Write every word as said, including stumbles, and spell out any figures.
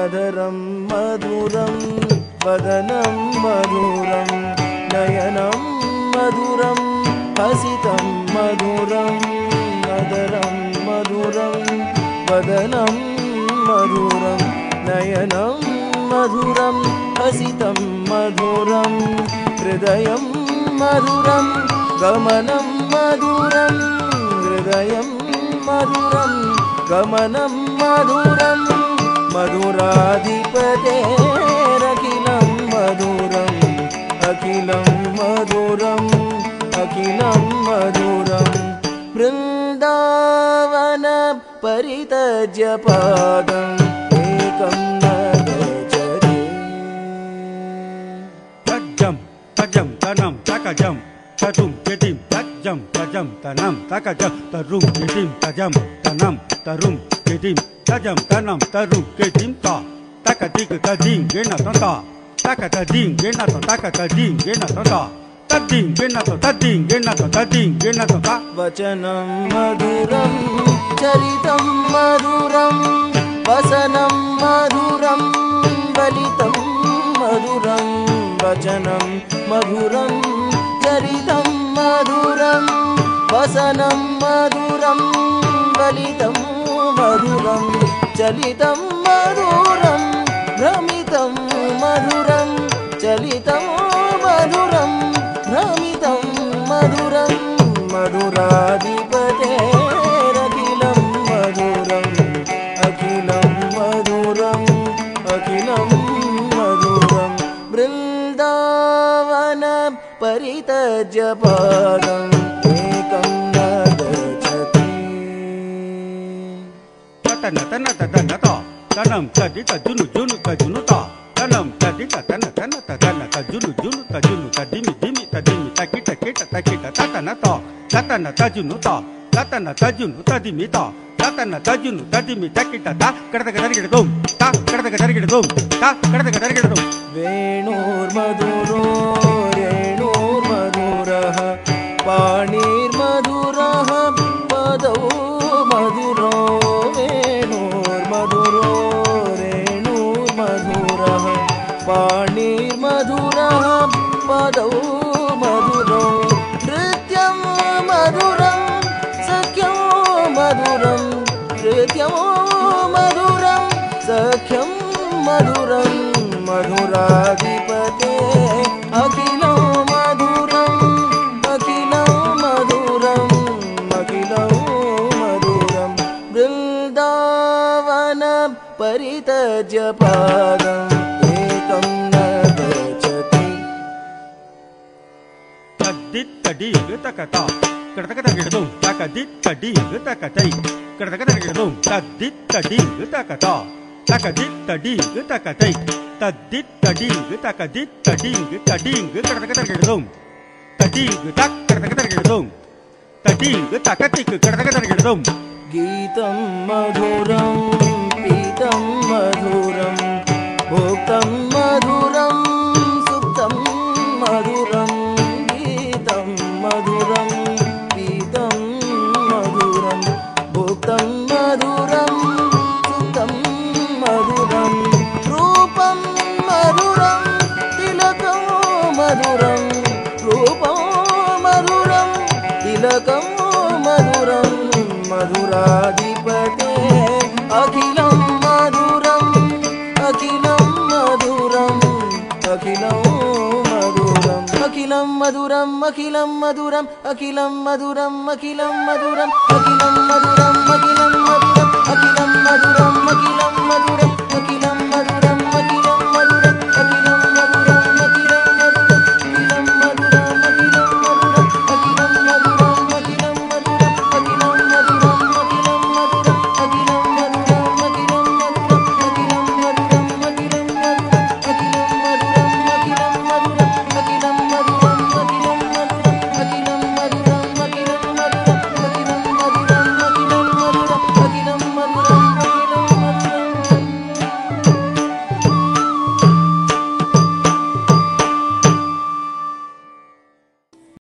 Adharam madhuram vadanam madhuram nayanam madhuram hasitam madhuram Adharam madhuram vadanam madhuram nayanam madhuram hasitam madhuram hridayam madhuram gamanam madhuram hridayam madhuram gamanam madhuram madhuradipate akhilam madhuram akhilam madhuram akhilam madhuram vrindavana paritajya padam ekam nagachati tajam tajam tanam takajam tatum ketim tajam tajam tanam takajam tarum ketim tajam tanam tarum ketim tajam tanam tarum ketim ta takadik tadim gena ta takatadim gena ta takatadim gena ta tadim gena ta tadim gena ta tadim gena ta vachanam madhuram charitam madhuram vasanam madhuram valitam madhuram vachanam madhuram charitam madhuram vasanam madhuram valitam madhuram chalitam madhuram ramitam madhuram chalitam madhuram ramitam madhuram madhuradipate akhilam madhuram akhilam madhuram akhilam madhuram vrindavana paritajya padam ekam nagachati tana tana tana ta tanam tadita junu junu ta junu ta tanam tadita tana tana tana ta junu junu ta junu ta dimi dimi ta dimi ta kita kita ta kita tatana ta tatana ta junu ta tatana ta junu ta dimi ta tatana ta junu ta dimi ta kita ta kada kada kada dum ta kada kada kada dum ta kada kada kada dum venur madhuro renur madhurah panir madhurah padau madhuro venur madhuro renur madhurah panir madhurah padau madhuro nrityam madhuram sakyam madhuram nrityam madhuram sakyam madhuram madhuradipate akhilam madhuram akhilam madhuram akhilam madhuram vrindavana paritajya padam ekam nagachati tadit tadi takata kada kada gedum takadit tadi takatai kada kada gedum tadit tadi takata takadit tadi takatai tadit tadi takadit tadi tadi kada kada gedum tadi tak kada kada gedum tadi takatik kada kada gedum geetam madhuram pitam madhuram bhoktam madhuram suktam madhuram geetam madhuram pitam madhuram bhoktam madhuram suktam madhuram rupam madhuram tilakam madhuram rupam madhuram tilakam madhuram madhuradipate akhilam madhuram akhilam madhuram akhilam madhuram akhilam madhuram akhilam madhuram akhilam madhuram akhilam madhuram akhilam madhuram